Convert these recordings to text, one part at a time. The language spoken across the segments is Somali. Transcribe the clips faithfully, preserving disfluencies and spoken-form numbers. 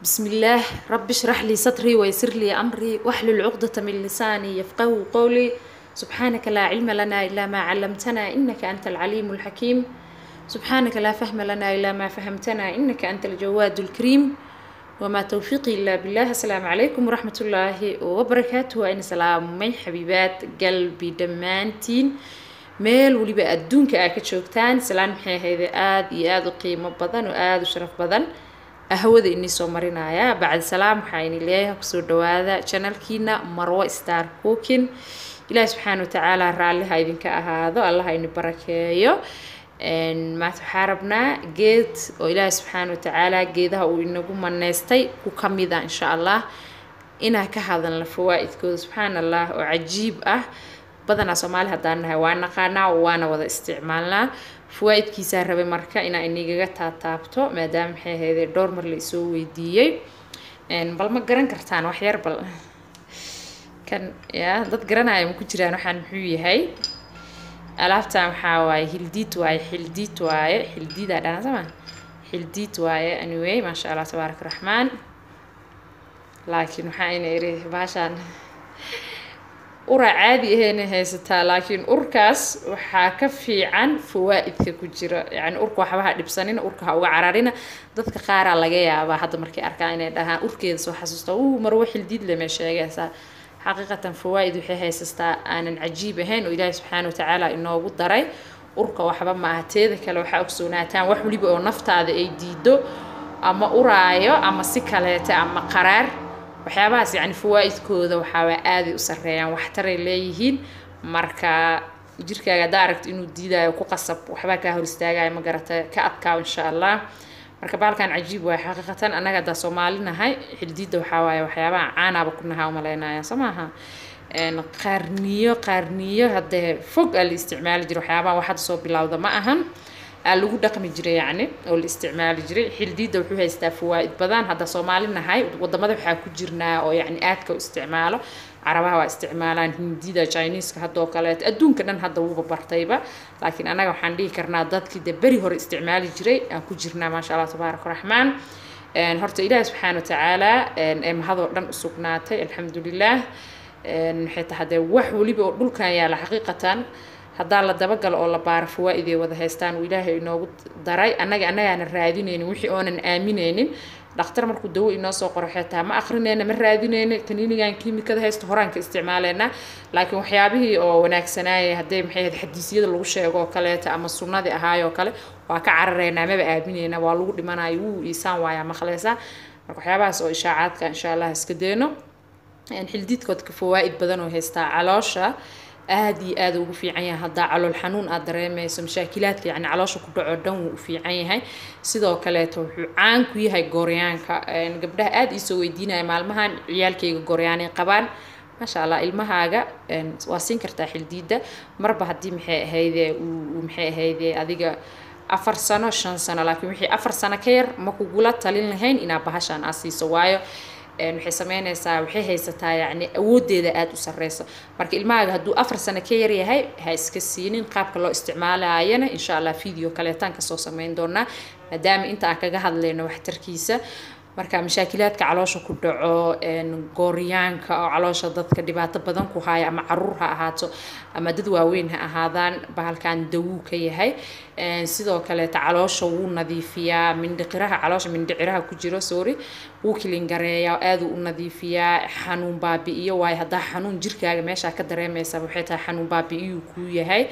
بسم الله رب اشرح لي صدري ويسر لي أمري واحلل عقدة من لساني يفقهوا قولي. سبحانك لا علم لنا إلا ما علمتنا إنك أنت العليم الحكيم. سبحانك لا فهم لنا إلا ما فهمتنا إنك أنت الجواد الكريم. وما توفيقي إلا بالله. السلام عليكم ورحمة الله وبركاته. وإن سلام من حبيبات قلبي دمانتين meel waliba adduunka ay ka joogtaan salaan maxay ahayd aad iyo aad u qiimo badan oo aad u sharaf badan ahwada inii soo marinaya bacd salaam waxaan leeyahay ku soo dhawaada channelkiina Marwa Star Cooking. Ilaahay subhanahu wa ta'ala raali ha idinka ahaado, Allah ha idin barakeeyo. een ma taxarabna geed oo Ilaahay subhanahu wa ta'ala geedaha uu inagu maneystay ku kamida insha Allah ina ka hadalna fawaa'idkooda subhanallah oo cajiib ah. بدنا سومالي هدانا وانا قانا وانا ودا استعمالنا فوائد كيسا ربي مركا إنا إنيغا تاتابتو مادام حي هيدي دور مر ليسو ويديي ان بل ما قران كرتان وحيار بل كان يا داد قرانا اي مكو جيران وحان محو يهي ألافتا محا واي هلديت واي حلديت واي حلديد هدانا زمان حلديت واي anyway ما شاء الله تبارك الرحمن. لكن وحاين ايري باشان ورا عادي هنا هيستا لكن أوركاس وحاك في عن فوائد كجرا يعني أورك وحبها دبسانين أورك هو عرارينا ضدك خارع لجيا بعد مركي أركان ده أورك سو حسسته ومروح الجديد لما شايع حقيقة فوائد وحي هيستا أنا عجيبة هين وإلهي سبحانه وتعالى إنه وجود دراي أورك وحبها مع تيذ كلو حاكسوناتان وحولي بقى نفط هذا أيديدو أما أورايو أما سكالته أما قرار waxyaabahaas yani fawaa'idkooda waxa waa aad u sareeyaan waxtar ay leeyihiin marka jirkaaga daaragt inuu diidayo ku qasab waxba ka hor istaagay ma garata ka adkaa insha Allah. marka baalkan cajiib waa xaqiiqatan anaga da Soomaalinahay xildiida waxa waaye waxyaabaha caanaba ku nahaa umaleynaya samaha een qarniyo qarniyo hadda fog al isticmaal jiro waxyaabaha waxa soo bilowda ma ahan lagu dhaqmi jiray yani oo la isticmaali jiray xildiida wuxuu haystaa fawaa'id badan hadda Soomaalinahay wadamada waxa ku jirnaa oo yani aad ka isticmaalo Carabaha waa isticmaalaan Hindida Chinese ka hadoo kale adduunka dhan hadda wuu bartayba laakiin anaga waxaan dhihi karnaa dadkii de bari hore isticmaali jiray aan ku jirnaa ma sha Allah tabaaraka rahmaan. een horta Ilaahay subhanahu wa ta'ala een mahado dhan u sugnaatay alxamdulillah. een xitaa hada wax waliba oo dhulkan yaala xaqiiqatan hadaa la daba gal oo la baar fawaa'idey wada haystaan oo Ilaahay inoogu daray anaga anaga raadinaynin wixii oonan aaminaynin dhakhtar markuu dawo inoo soo qoro xitaa ma akhrinayna ma raadinayna kaniinigan kiimikada haysto horaanka isticmaaleyna laakiin waxyaabihii oo wanaagsanaaye haday maxay ahayd xadiisiyada lagu sheego kaleeta ama sunnadii ahaayo kale waa ka carareynaa ma aaminayna waa lagu dhimanayo uu iisaan waaya ma khaleysa marka waxyaabahaas oo ishaacaadka insha Allah iska deeno in xildiidkood ka fawaa'id badan oo haystaa caloosha aad iyo aad ugu fiican yahay hadaa calool xanuun aad dareemayso mashaakilaadka yani caloosha ku dhaco dhan uu fiican yahay sidoo kale wuxuu caan ku yahay gooryaanka een gabdhaha aad isoo weydiinaya maalmahan ciyaalkayga gooryaanay qabaan ma sha Allah ilmahaaga een waa siin kartaa xildiida marba hadii maxay ahaydee uu maxay ahaydee adiga afar sano shan sano laakiin wixii afar sano ka yar ma kugula talin lahayn ina bahashan asiiso waayo een waxay sameynaysaa waxay haysataa yani awoodeeda aad u sareyso marka ilmaaga haduu afar sano ka yar yahay ha iska siinin qaabka loo isticmaalaayana insha Allah video kale tan ka soo sameyn doona maadaama inta aan kaga hadlayno waxtarkiisa. marka mashaakilaadka caloosha ku dhaco een gooryaanka oo caloosha dadka dhibaato badan ku haya ama caruur ha ahaato ama dad waaweyn ha ahaadaan bahalkan dawo ka yahay een sidoo kale ta caloosha wuu nadiifiyaa mindhiciraha caloosha mindhiciraha ku jiro sorry wuu kilin gareeyaa aad u nadiifiyaa xanuun baabi'iyo way hada xanuun jirkaaga meesha ka dareemaysa waxay tahay xanuun baabi'iyo ku yahay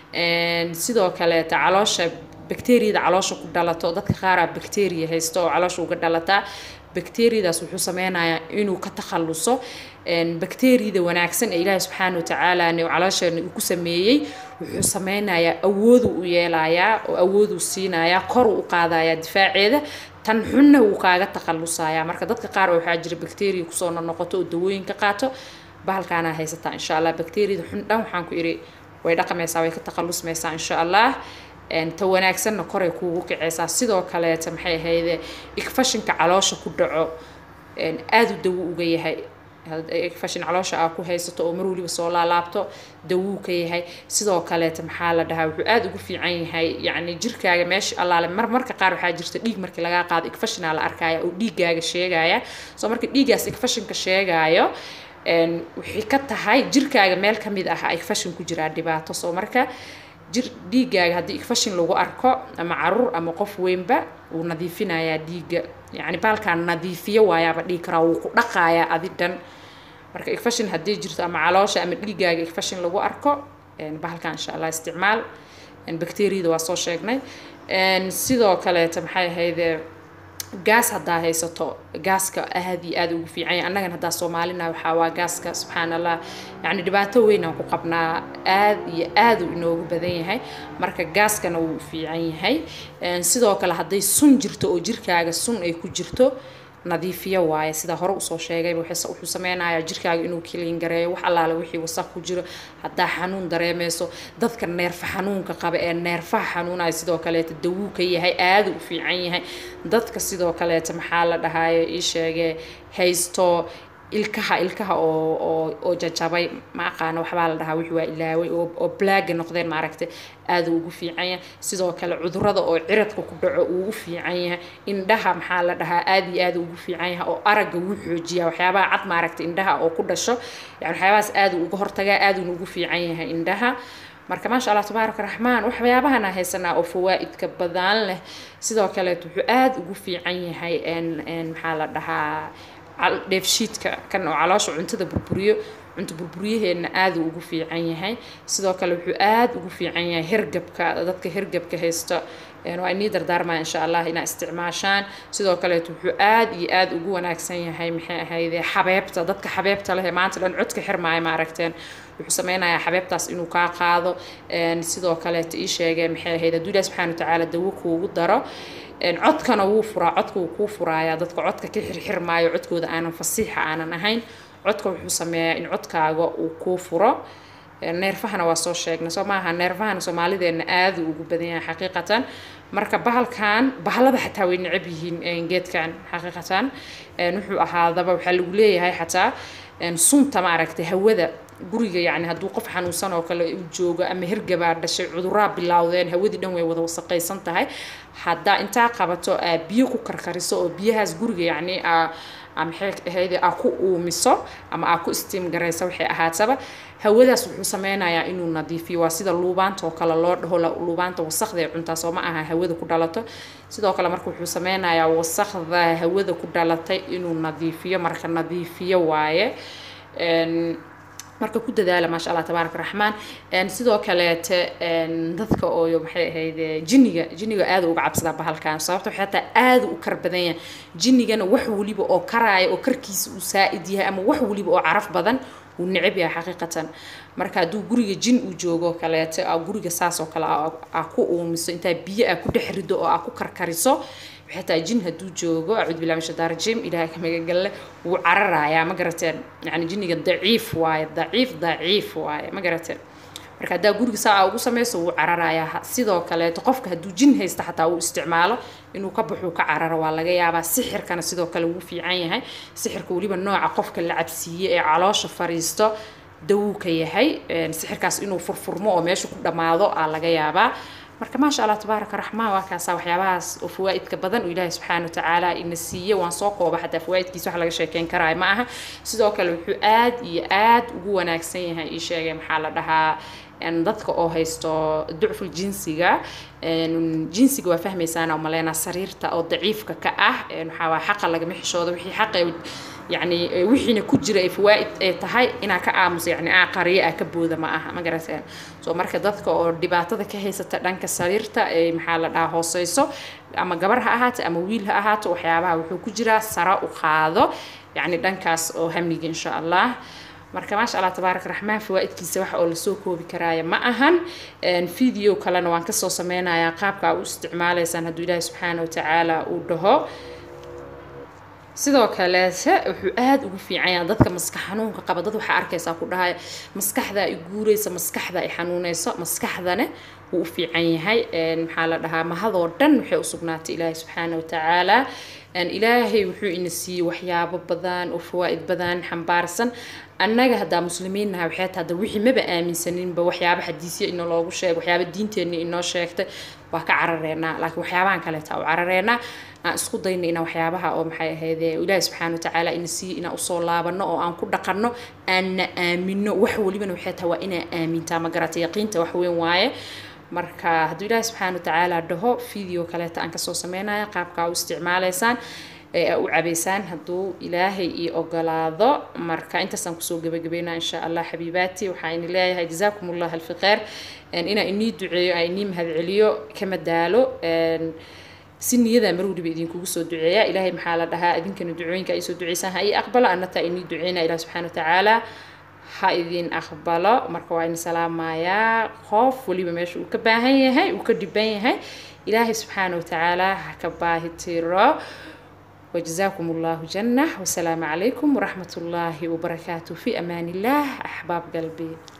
een sidoo kale ta caloosha bacteria caloosha ku dhalato dadka qaar ah bacteria haysto oo caloosha uga dhalata bacteriadaas wuxuu sameynayaa inuu ka takhaluso een bacteriada wanaagsan ee Ilaahay subhanahu wa ta'ala inuu caloosheena ku sameeyay wuxuu sameynayaa awood u yeelayaa oo awood u siinayaa kor u qaadayaa difaaceeda tan xunna uu kaaga takhalusaya marka dadka qaar waxa jira bacteria ku soo noqoto oo dawooyinka qaato bahalkaana haysata insha Allah bacteriada xun dhan waxaan ku iri way dhaqamaysaa way ka takhalusmaysaa insha Allah. een tawanaagsanna koray kuugu kiceysaa sidoo kale ta maxay ahaydee ikfashinka caloosha ku dhaco een aad u dawo uga yahay fashion caloosha aa ku haysato oo mar waliba soo laalaabto dawuu ka yahay sidoo kale maxaa la dhahaa wuxuu aad ugu fiican yahay yacni jirkaaga meesha allaale mar marka qaar waxaa jirta dhiig markii laga qaado infection la arkaya oo dhiigaaga sheegaya soo marka dhiigaas infectionka sheegayo een wixii ka tahay jirkaaga meel ka mid ah infection ku jira dhibaato soo marka jir dhiigaaga haddii infection lagu arko ama caruur ama qof weynba uu nadiifinayaa dhiiga yacni baalkaan nadiifiyo waayaaba dhiig karaa wuu ku dhaqayaa adidan marka infection haddii jirto ama caloosha ama dhiigaaga infection lagu arko bahalkan insha allah isticmaal bacteriada waa soo sheegnay sidoo kaleeta maxay ahayd gaas haddaa haysato gaaska aad iyo aad ugu fiican yahay annagana haddaa soomaalina waxaa waa gaaska subxaan allah yacni dhibaato weyn aan ku qabnaa aad iyo aad uu inoogu badan yahay marka gaaskana wuu fiican yahay sidoo kale hadday sun jirto oo jirkaaga sun ay ku jirto nadiifiyo waaye sida hore u soo sheegay wuxuu sameynayaa jirkaaga inuu clean gareeyo wax allaale wixii wasakh ku jiro hadaa xanuun dareemayso dadka neerfa xanuunka qaba ee neerfaha xanuunaya sidoo kale dawuu ka yahay aad u fiican yahay dadka sidoo kale maxaa la dhahayo ii sheegay haysto ilkaha ilkaha oo oo oo jajabay ma aqaan waxba la dhahaa wixii waa ilaaway oo oo black noqdeen ma aragtay aad ugu fiican yahay sidoo kale cudurrada oo ciradka ku dhaco uu fiican yahay indhaha maxaa la dhahaa aad iyo aad ugu fiican yahay oo aragga uu xoojiya waxyaabaha cad ma aragtay indhaha oo ku dhasho yani waxyaabahaas aad ugu hortaga aad ugu fiican yahay indhaha marka ma sha Allah tabaaraka rahmaan waxyaabahana haysanaa oo fawaaidka badan leh sidoo kale wuxuu aad ugu fiican yahay en en maxaa la dhahaa dheefshiidka kan oo caloosha cuntada burburiyo cunto burburiyaheena aad ugu fiican yahay sidoo kale wuxuu aad ugu fiican yahay hergabka dadka hergabka haysta een waa inii dardaarmaa insha Allah ina isticmaashaan sidoo kale wuxuu aad iyo aad ugu wanaagsan yahay maxay ahayd xabeebta dadka xabeebta leh maanta dhan codka xirmaay ma aragteen wuxuu sameynayaa xabeebtaas inuu ka qaado een sidoo kale tii sheegay maxay ahayd Ilaahay subhanahu wa ta'ala dawo kuugu daro een codkana wuu furaa codka wuu ku furaaya dadka codka ka xirxirmaayo codkooda aanan fasiixa aanan ahayn codka wuxuu sameeyaa in codkaaga uu ku furo neerfahana waa soo sheegnay soo maaha neerfahana Soomaalideena aad ugu badan yahay xaqiiqatan marka bahalkan bahalada xataa way necab yihiin geedkan xaqiiqatan een wuxuu ahaadaba waxa lagu leeyahay xataa een sunta ma aragtay hawada guriga yani hadduu qof xanuunsan oo kale uu joogo ama hergaba dhashay cudurra bilowdeen hawadii dhan way wada wasaqaysan tahay hadda inta qabato biyo ku karkariso oo biyahaas guriga yani am xeek ahayd aa ku uumiso ama aa ku steam gareysa waxay ahaataba hawadaas wuxuu sameynayaa inuu nadiifiyo waa sida luubaanta oo kale loo dhaho luubaanta wasaqda cunta soo ma aha hawada ku dhalato sidoo kale marka wuxuu sameynayaa wasaqda hawada ku dhalatay inuu nadiifiyo marka nadiifiyo waaye een marka ku dadaala ma sha Allah tabaaraka rahmaan een sidoo kale een dadka oo maxay ahayd jinniga jinniga aad uga cabsada bahalkan sababtoo xataa aad u kar badan yahay jinnigana wax waliba oo karaay oo karkiisa uu saaid yahay ama wax waliba oo caraf badan uu necab yahay xaqiiqatan marka haduu guriga jin uu joogo kaleeto aa guriga saas oo kale aa ku uumiso inta biyo aa ku dhaxrido oo aa ku karkariso حتى جن هدو جوجو أعوذ بالله من الشيطان الرجيم إلهي كما قال وعررها يا ما قرأتين يعني جني ضعيف واي ضعيف ضعيف واي ما قرأتين marka da guriga saa ugu sameeyso uu cararaya sidoo kale qofka haduu jin haysta xataa uu isticmaalo inuu ka baxo ka cararo waa laga yaabaa sixirkana sidoo kale uu fiican yahay sixirka waliba nooca qofka la cabsiye ee caloosha fariisto dawu ka yahay sixirkaas inuu furfurmo oo meesha ku dhamaado aa laga yaabaa marka ma sha Allah tabaaraka rahmaan waa kaasa waxyaabahaas oo fawaaidka badan oo Ilaahay subhanahu wa ta'ala in siiyo waan soo kooba xataa fawaaidkiisa wax laga sheekeyn karaa ma aha sidoo kale wuxuu aad iyo aad ugu wanaagsan yahay ii sheegay maxaa la dhahaa en dadka oo haysto ducful jinsiga en jinsiga waa fahmaysaana oo maleena sariirta oo daciifka ka ah en waxa waa xaq laga mixishoodo wixii xaq يعني وحين كجرة فوائد تهاي إنها كأمس يعني عقارية كبودة معها ما قرأتين سو مركز ضدك أو دبعت ذا كهيسة تدانك سريرتا محل ده هوسيسو أما جبرها أهات أما ويلها أهات وحيابها وحو كجرة سراء وخاذو يعني دانكاس أو همنيج إن شاء الله marka ma sha Allah tabaaraka rahmaan fawaaidkiisa wax oo la soo koobi karaaya ma ahan in video kale waan ka soo sameeynaa qaabka uu isticmaalaysan haduu Ilaahay subhanahu wa ta'ala uu dhaho sidoo kale wuxuu aad ugu fiican yahay dadka maskax xanuunka qaba dad waxa arkaysa ku dhahay maskaxda ay guureysa maskaxda ay xanuunayso maskaxdana wuu u fiican yahay maxaa la dhahaa mahadoo dhan waxay u sugnaatay ilaahay subxaana wa tacaala ilaahay wuxuu ina siiyey waxyaabo badan oo fawaa'id badan xambaarsan annaga haddaa muslimiin nahay waxay tahay wixii maba aaminsaninba waxyaabo xadiisyo inoo loogu sheego waxyaabo diinteenna inoo sheegtay waa ka carareynaa laakiin waxyaabahan kale taa u carareynaa aan isku dayno ina waxyaabaha oo maxay ahayd ilaahay subxaana wa tacaala ina siiyey inaan usoo laabano oo aan ku dhaqanno aanna aamino wax walibana waxay tahay waa inaa aamintaa ma garatay yaqiinta wax weyn waaye marka hadduu ilaahay subxaana wa tacaala dhaho video kaleeta aan kasoo sameynaya qaabkaa u isticmaalaysaan ee u cabaysaan hadduu ilaahay ii ogolaado marka intaasaan kusoo gabagabeynaa insha allah xabiibaati waxaa ini leeyahay jazaakum allah alfi khayr inaa inii duceeyo aa inii mahadceliyo kama daalo si niyada mar waliba idinkugu soo duceeya ilaahay maxaa la dhahaa idinkana ducooyinka ay soo duceysaan ha ii aqbalo annataa inii duceyna ilaah subxaana wa tacaala ha idin aqbalo marka waa in salaamayaa qof waliba meesha uu ka baahan yahay uu ka dhiban yahay ilaahay subxaana wa tacaala ha ka baahi tiro وجزاكم الله جنة والسلام عليكم ورحمة الله وبركاته في أمان الله أحباب قلبي.